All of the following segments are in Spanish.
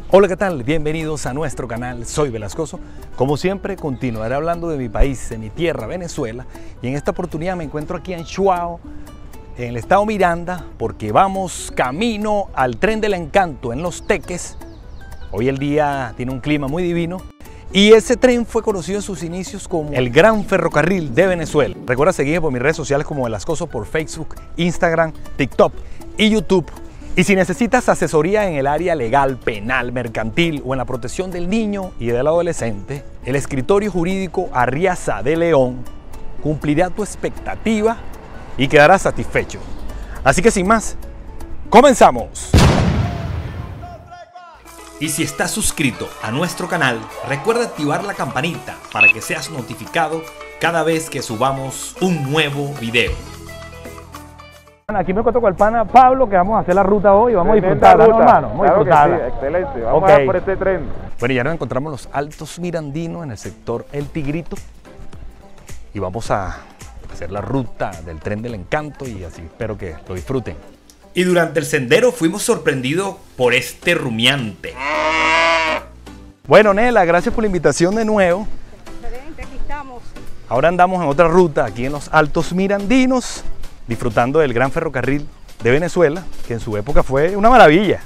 Hola, ¿qué tal? Bienvenidos a nuestro canal, soy Velascoso. Como siempre, continuaré hablando de mi país, de mi tierra, Venezuela. Y en esta oportunidad me encuentro aquí en Chuao, en el estado Miranda, porque vamos camino al Tren del Encanto en Los Teques. Hoy el día tiene un clima muy divino. Y ese tren fue conocido en sus inicios como el Gran Ferrocarril de Venezuela. Recuerda seguirme por mis redes sociales como Velascoso por Facebook, Instagram, TikTok y YouTube. Y si necesitas asesoría en el área legal, penal, mercantil o en la protección del niño y del adolescente, el escritorio jurídico Arriaza de León cumplirá tu expectativa y quedarás satisfecho. Así que sin más, ¡comenzamos! Y si estás suscrito a nuestro canal, recuerda activar la campanita para que seas notificado cada vez que subamos un nuevo video. Aquí me encuentro con el pana Pablo, que vamos a hacer la ruta hoy y vamos a disfrutarla, ¿no, hermano? Vamos a disfrutarla. Sí, excelente. Vamos a ver por este tren. Bueno, ya nos encontramos los Altos Mirandinos en el sector El Tigrito y vamos a hacer la ruta del Tren del Encanto y así espero que lo disfruten. Y durante el sendero fuimos sorprendidos por este rumiante. Bueno, Nela, gracias por la invitación de nuevo. Excelente, aquí estamos. Ahora andamos en otra ruta, aquí en los Altos Mirandinos, disfrutando del Gran Ferrocarril de Venezuela, que en su época fue una maravilla.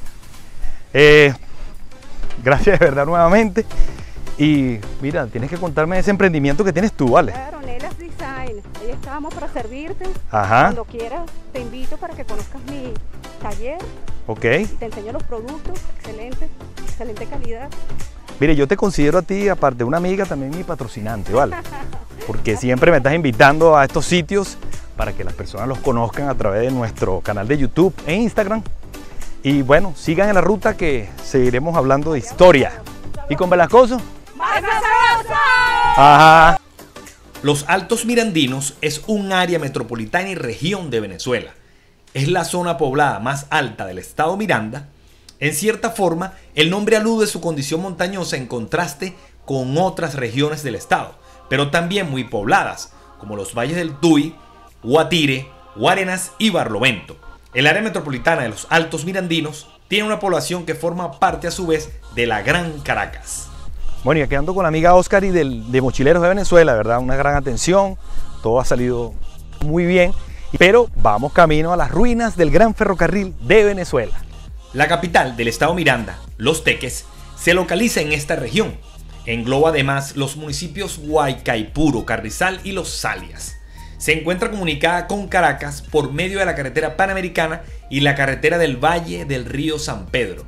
Gracias de verdad nuevamente. Y mira, tienes que contarme ese emprendimiento que tienes tú, ¿vale? Claro, Nelas Design. Ahí estamos para servirte. Ajá. Cuando quieras, te invito para que conozcas mi taller. Ok. Y te enseño los productos. Excelente calidad. Mire, yo te considero a ti, aparte de una amiga, también mi patrocinante, ¿vale? Porque siempre me estás invitando a estos sitios para que las personas los conozcan a través de nuestro canal de YouTube e Instagram. Y bueno, sigan en la ruta que seguiremos hablando de historia. ¿Y con Velascoso? ¡Más sabroso! Ajá. Los Altos Mirandinos es un área metropolitana y región de Venezuela. Es la zona poblada más alta del estado Miranda. En cierta forma, el nombre alude a su condición montañosa en contraste con otras regiones del estado, pero también muy pobladas, como los valles del Tuy, Guatire, Guarenas y Barlovento. El área metropolitana de los Altos Mirandinos tiene una población que forma parte a su vez de la Gran Caracas. Bueno, y aquí ando con la amiga Oscar y de Mochileros de Venezuela, ¿verdad? Una gran atención, todo ha salido muy bien, pero vamos camino a las ruinas del Gran Ferrocarril de Venezuela. La capital del estado Miranda, Los Teques, se localiza en esta región. Engloba además los municipios Guaycaipuro, Carrizal y Los Salias. Se encuentra comunicada con Caracas por medio de la carretera Panamericana y la carretera del Valle del Río San Pedro.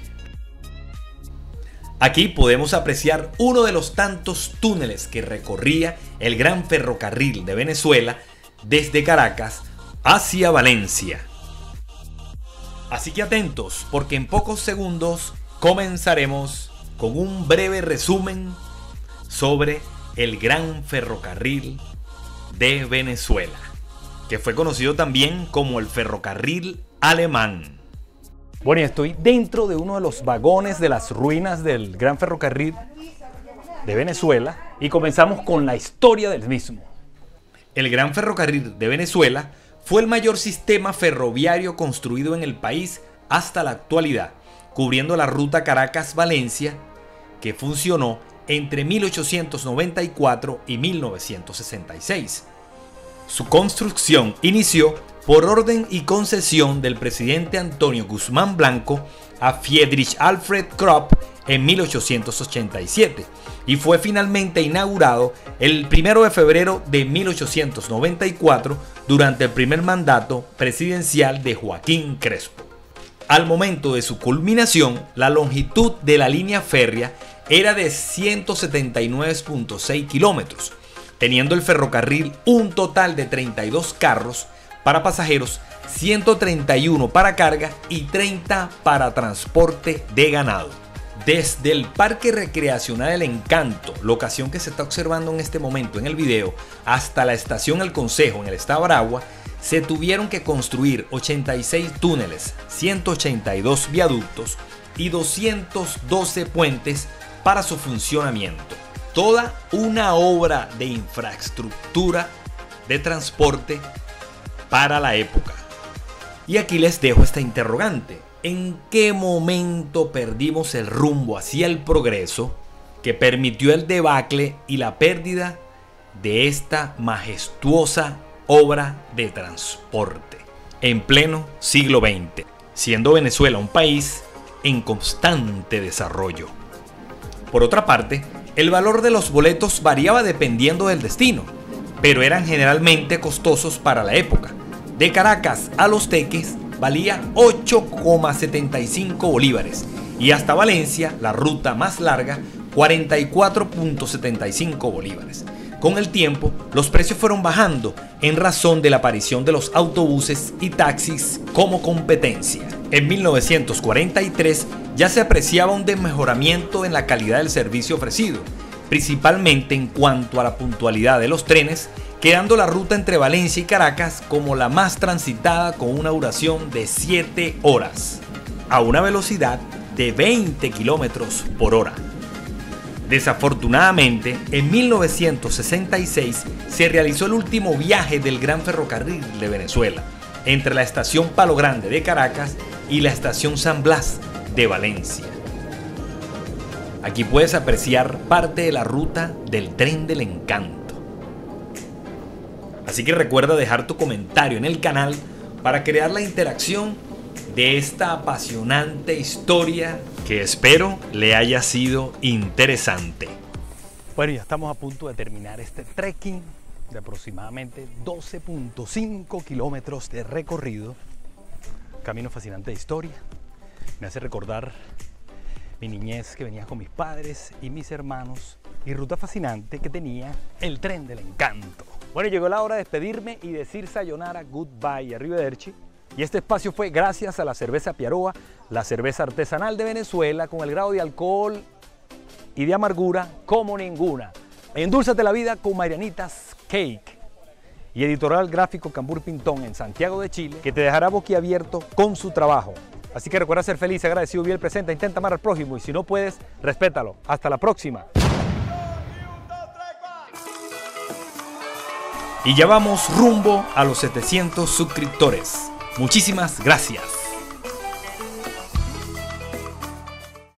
Aquí podemos apreciar uno de los tantos túneles que recorría el Gran Ferrocarril de Venezuela desde Caracas hacia Valencia. Así que atentos, porque en pocos segundos comenzaremos con un breve resumen sobre el Gran Ferrocarril de Venezuela, que fue conocido también como el Ferrocarril Alemán. Bueno, y estoy dentro de uno de los vagones de las ruinas del Gran Ferrocarril de Venezuela y comenzamos con la historia del mismo. El Gran Ferrocarril de Venezuela fue el mayor sistema ferroviario construido en el país hasta la actualidad, cubriendo la ruta Caracas-Valencia, que funcionó entre 1894 y 1966. Su construcción inició por orden y concesión del presidente Antonio Guzmán Blanco a Friedrich Alfred Krupp en 1887 y fue finalmente inaugurado el 1 de febrero de 1894 durante el primer mandato presidencial de Joaquín Crespo. Al momento de su culminación, la longitud de la línea férrea era de 179.6 kilómetros, teniendo el ferrocarril un total de 32 carros para pasajeros, 131 para carga y 30 para transporte de ganado. Desde el Parque Recreacional El Encanto, locación que se está observando en este momento en el video, hasta la estación El Consejo en el estado Aragua, se tuvieron que construir 86 túneles, 182 viaductos y 212 puentes para su funcionamiento. Toda una obra de infraestructura de transporte para la época. Y aquí les dejo esta interrogante. ¿En qué momento perdimos el rumbo hacia el progreso que permitió el debacle y la pérdida de esta majestuosa obra de transporte en pleno siglo XX, siendo Venezuela un país en constante desarrollo? Por otra parte, el valor de los boletos variaba dependiendo del destino, pero eran generalmente costosos para la época. De Caracas a Los Teques valía 8,75 bolívares y hasta Valencia, la ruta más larga, 44,75 bolívares. Con el tiempo, los precios fueron bajando en razón de la aparición de los autobuses y taxis como competencia. En 1943 ya se apreciaba un desmejoramiento en la calidad del servicio ofrecido, principalmente en cuanto a la puntualidad de los trenes, quedando la ruta entre Valencia y Caracas como la más transitada con una duración de 7 horas, a una velocidad de 20 kilómetros por hora. Desafortunadamente, en 1966 se realizó el último viaje del Gran Ferrocarril de Venezuela, entre la estación Palo Grande de Caracas y la estación San Blas de Valencia. Aquí puedes apreciar parte de la ruta del Tren del Encanto. Así que recuerda dejar tu comentario en el canal para crear la interacción de esta apasionante historia que espero le haya sido interesante. Bueno, ya estamos a punto de terminar este trekking de aproximadamente 12,5 kilómetros de recorrido. Camino fascinante de historia. Me hace recordar mi niñez, que venía con mis padres y mis hermanos, y ruta fascinante que tenía el Tren del Encanto. Bueno, llegó la hora de despedirme y decir sayonara, goodbye, arrivederci. Y este espacio fue gracias a la cerveza Piaroa, la cerveza artesanal de Venezuela, con el grado de alcohol y de amargura como ninguna. Endúlzate la vida con Marianitas Cake. Y Editorial Gráfico Cambur Pintón en Santiago de Chile, que te dejará boquiabierto con su trabajo. Así que recuerda ser feliz, agradecido, vivir el presente, intenta amar al prójimo y si no puedes, respétalo. Hasta la próxima. Y ya vamos rumbo a los 700 suscriptores. Muchísimas gracias.